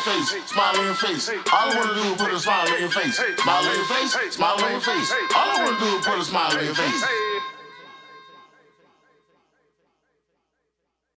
face, smile on your face. All I wanna do is put a smile on your face. Smile on your face, smile on your face. All I wanna do is put a smile on your face.